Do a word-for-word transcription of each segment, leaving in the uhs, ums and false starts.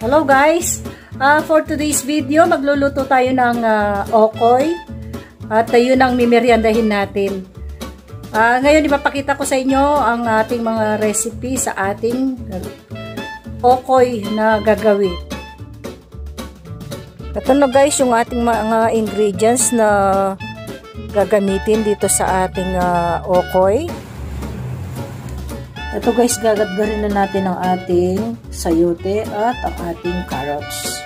Hello guys! Uh, for today's video, magluluto tayo ng uh, okoy. At uh, yun ang mimeryandahin natin. Uh, ngayon, ipapakita ko sa inyo ang ating mga recipe sa ating uh, okoy na gagawin. Ito na guys, yung ating mga ingredients na gagamitin dito sa ating uh, okoy. Ito guys, gagadgarin na natin ang ating sayote at ang ating carrots.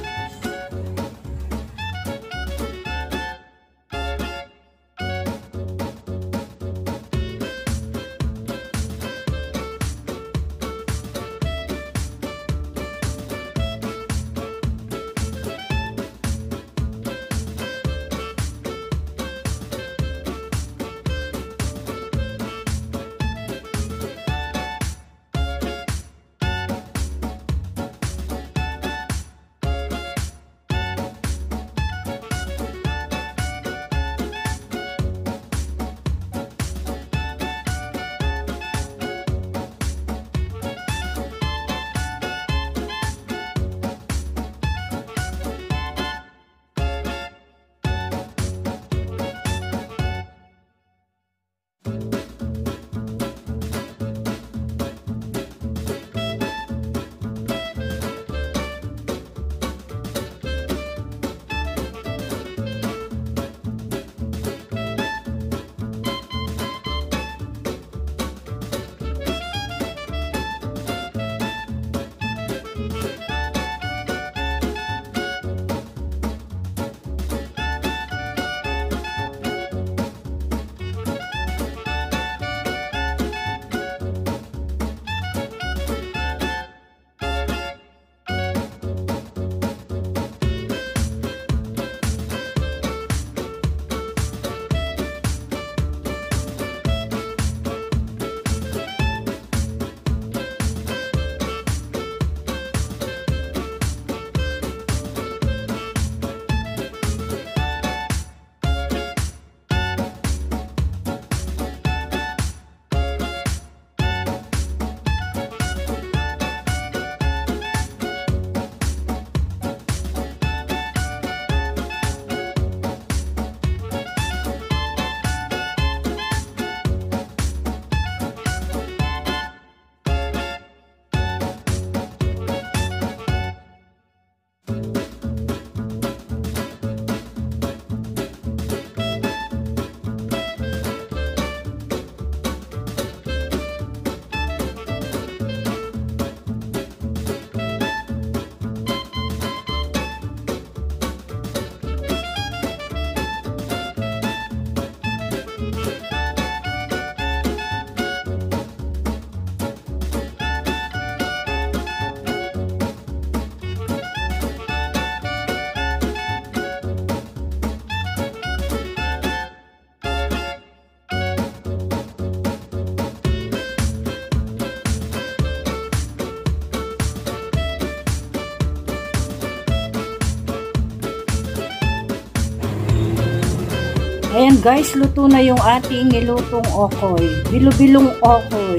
Ayan guys, luto na yung ating nilutong okoy. Bilo-bilong okoy.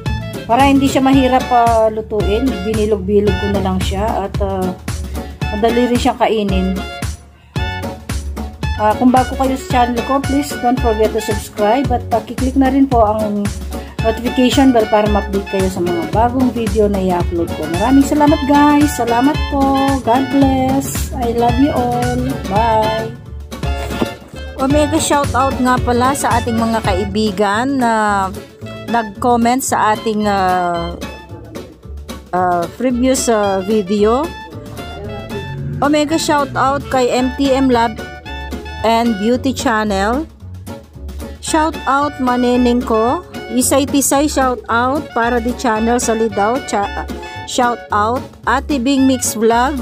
Para hindi siya mahirap uh, lutuin, binilog-bilog ko na lang siya at uh, madali rin siyang kainin. Uh, kung bago kayo sa channel ko, please don't forget to subscribe at uh, kiklik na rin po ang notification bell para ma-update kayo sa mga bagong video na i-upload ko. Maraming salamat guys. Salamat po. God bless. I love you all. Bye. Omega shoutout nga pala sa ating mga kaibigan na nag-comment sa ating uh, uh, previous uh, video. Omega shoutout kay M T M Lab and Beauty Channel. Shoutout maneneng ko. Isay Tisay shoutout para di channel sa Lidaw. Shoutout Ate Bing Mix Vlog.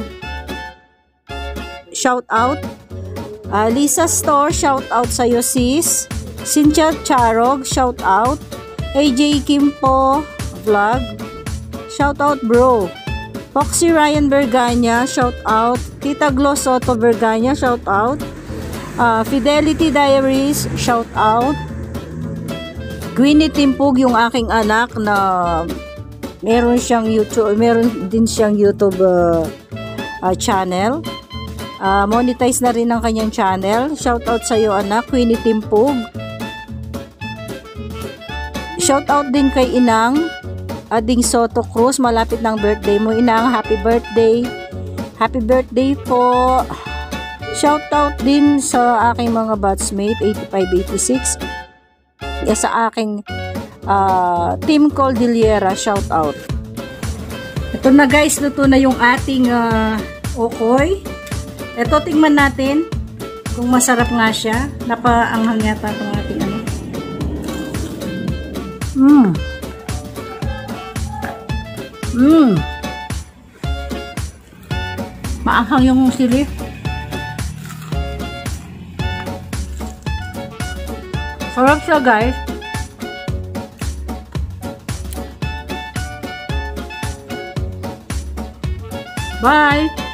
Shoutout Uh, Lisa Store, shout out sa iyo sis. Cynthia Charog, shout out. A J Kimpo Vlog, shout out bro. Foxy Ryan Berganya, shout out. Tita Glo Soto Berganya, shout out. uh, Fidelity Diaries, shout out. Gwyneth Timpug, yung aking anak na Meron siyang YouTube, meron din siyang YouTube uh, uh, channel. Uh, monetize na rin ang kanyang channel. Shout out sa iyo anak, Queenie Timpog. Shout out din kay Inang Ading Soto Cruz, malapit ng birthday mo Inang, happy birthday. Happy birthday po. Shout out din sa aking mga batchmate eighty-five eighty-six. Yeah, sa aking uh, Team Cordillera, shout out. Ito na guys, luto na yung ating uh, okoy. Ito, tingnan natin kung masarap nga siya. Napaanghang yata itong ating ano. Mmm. Mmm. Maanghang yung sili. Sarap siya guys. Bye!